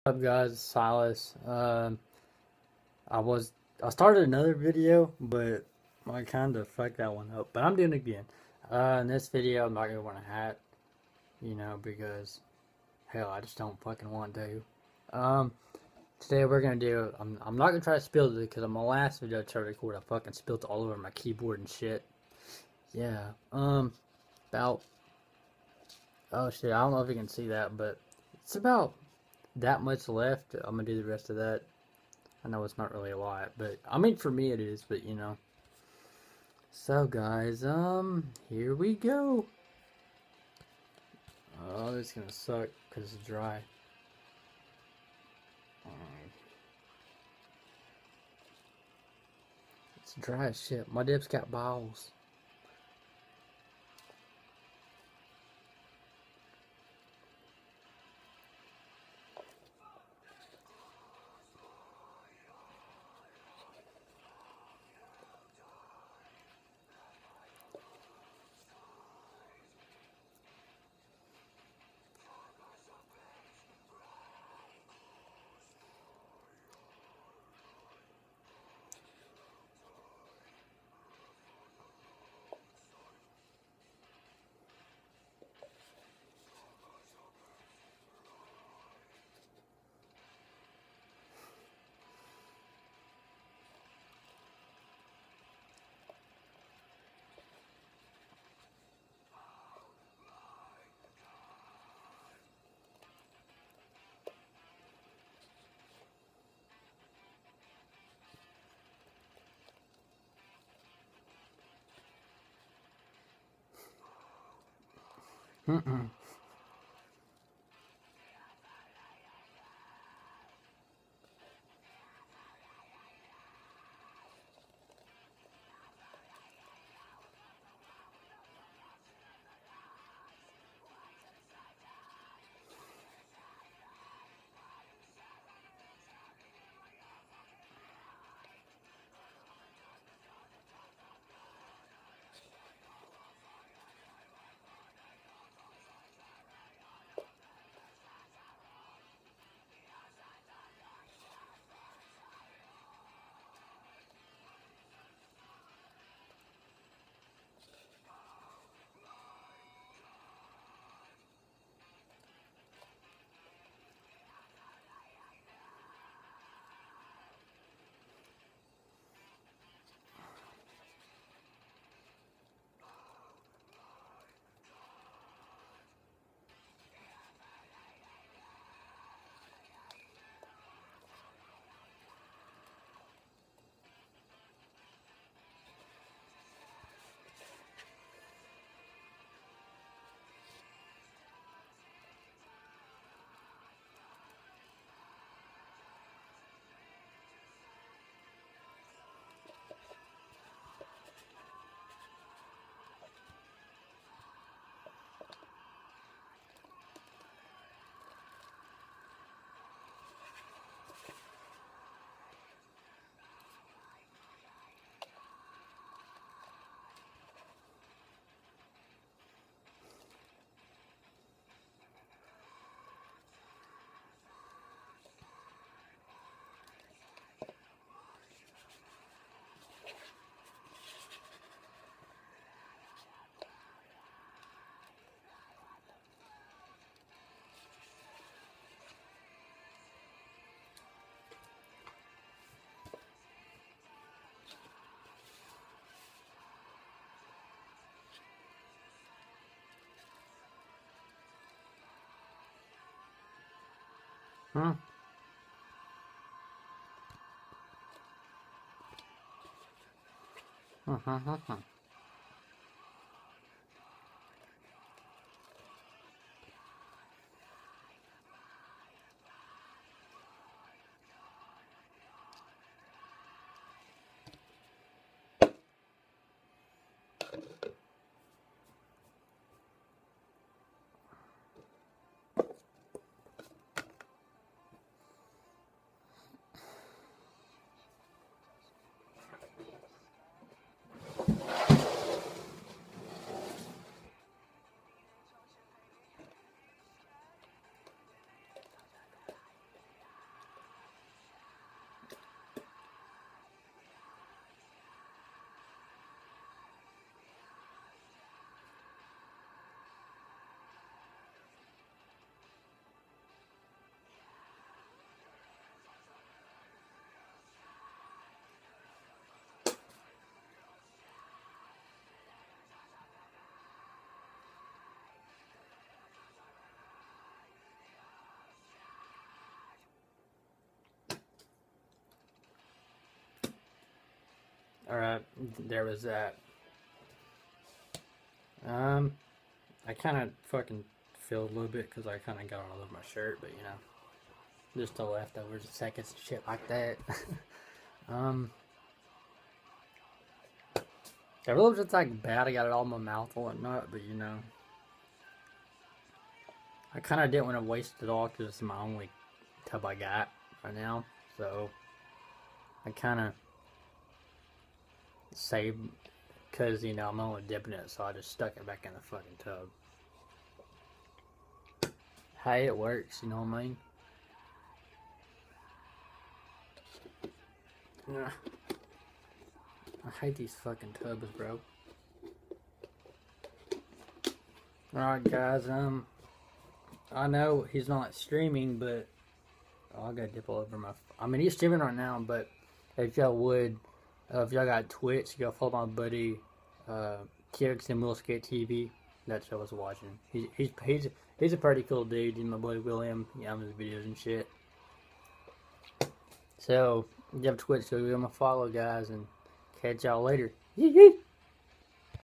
What's up guys, Silas. I was I started another video, but I kind of fucked that one up. But I'm doing it again. In this video, I'm not gonna wear a hat, because hell, I just don't fucking want to. Um, Today we're gonna do. I'm not gonna try to spill it because on my last video I tried to record, I fucking spilled all over my keyboard and shit. Yeah. About oh shit, I don't know if you can see that, but it's about that much left. I'm gonna do the rest of that. I know it's not really a lot, but I mean for me it is, but So guys, here we go. Oh, this is gonna suck because it's dry. It's dry as shit. My dip's got balls. Mm-mm. Hmm. Alright, there was that. I kind of fucking feel a little bit because I kind of got all over my shirt, but you know, just the leftovers, seconds, and shit like that. It really was just like bad. I got it all in my mouth and whatnot, but you know, I kind of didn't want to waste it all because it's my only tub I got right now. So I kind of saved because you know I'm only dipping it, so I just stuck it back in the fucking tub. Hey, it works. You know what I mean? Yeah. I hate these fucking tubs, bro. Alright, guys, I know he's not streaming, but I gotta dip all over my. I mean, he's streaming right now, but if y'all would, if y'all got Twitch, y'all follow my buddy, TX and Will Skate TV. That's what I was watching. He's a pretty cool dude. He's my buddy William. Yeah, I'm his videos and shit. So, if you have Twitch, so give him a follow, guys, and catch y'all later. Yee yee!